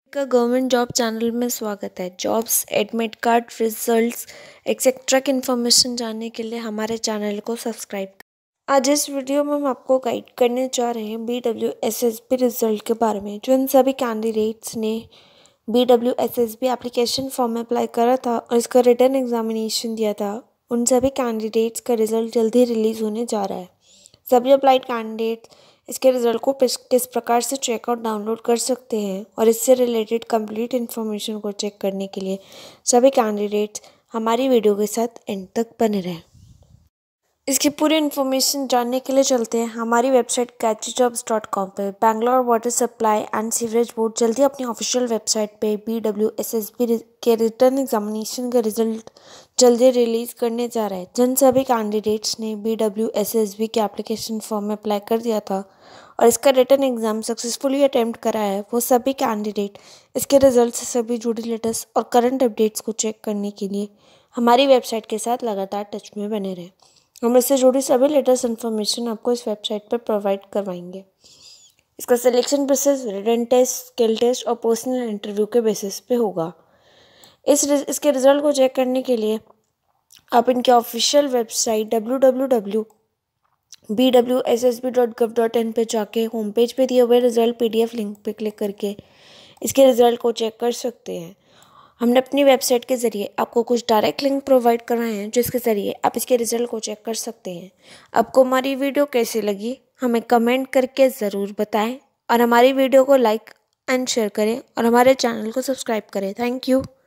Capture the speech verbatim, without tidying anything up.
का government job channel में स्वागत है। Jobs, admit card, results etcetera की इन्फॉर्मेशन जानने के लिए हमारे चैनल को सब्सक्राइब करें। आज इस वीडियो में हम आपको गाइड करने जा रहे हैं B W S S B result के बारे में। जो इन सभी कैंडिडेट्स ने B W S S B application form में अप्लाई करा था और इसका रिटन एग्जामिनेशन दिया था, उन सभी कैंडिडेट्स का रिजल्ट जल्दी रिलीज़ होने जा रहा है। सभी अप्लाइड कैंडिडेट्स इसके रिज़ल्ट को किस प्रकार से चेकआउट डाउनलोड कर सकते हैं और इससे रिलेटेड कंप्लीट इन्फॉर्मेशन को चेक करने के लिए सभी कैंडिडेट्स हमारी वीडियो के साथ एंड तक बने रहें। इसकी पूरी इन्फॉर्मेशन जानने के लिए चलते हैं हमारी website catchy jobs dot com पर। Bangalore water supply and sewerage board जल्दी अपनी ऑफिशियल वेबसाइट पे B W S S B के रिटर्न एग्जामिनेशन का रिजल्ट जल्दी रिलीज़ करने जा रहा है। जिन सभी कैंडिडेट्स ने B W S S B के एप्लीकेशन फॉर्म में अप्लाई कर दिया था और इसका रिटर्न एग्ज़ाम सक्सेसफुली अटैम्प्ट करा है, वो सभी कैंडिडेट इसके रिजल्ट से सभी जुड़ी लेटेस्ट और करंट अपडेट्स को चेक करने के लिए हमारी वेबसाइट के साथ लगातार टच में बने रहें। हम इससे जुड़ी सभी लेटेस्ट इन्फॉर्मेशन आपको इस वेबसाइट पर प्रोवाइड करवाएंगे। इसका selection process written test, skill test और पर्सनल इंटरव्यू के बेसिस पे होगा। इस इसके रिजल्ट को चेक करने के लिए आप इनके official website W W W dot B W S S B dot gov dot in पे जाके होम पेज पे दिए हुए रिजल्ट पीडीएफ लिंक पे क्लिक करके इसके रिजल्ट को चेक कर सकते हैं। हमने अपनी वेबसाइट के ज़रिए आपको कुछ डायरेक्ट लिंक प्रोवाइड कराए हैं जिसके ज़रिए आप इसके रिज़ल्ट को चेक कर सकते हैं। आपको हमारी वीडियो कैसी लगी हमें कमेंट करके ज़रूर बताएं और हमारी वीडियो को लाइक एंड शेयर करें और हमारे चैनल को सब्सक्राइब करें। Thank you.